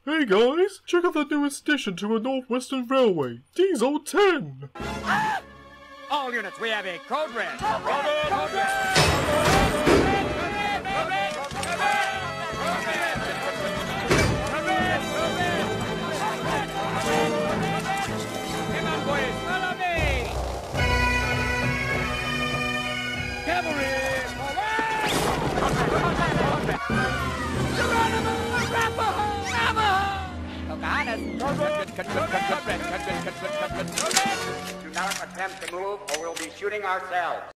Hey guys, check out the newest addition to a Northwestern Railway, Diesel 10! All units, we have a code red. Code red! Code red! Come on, boys, follow me! Cavalry! Do not attempt to move or we'll be shooting ourselves.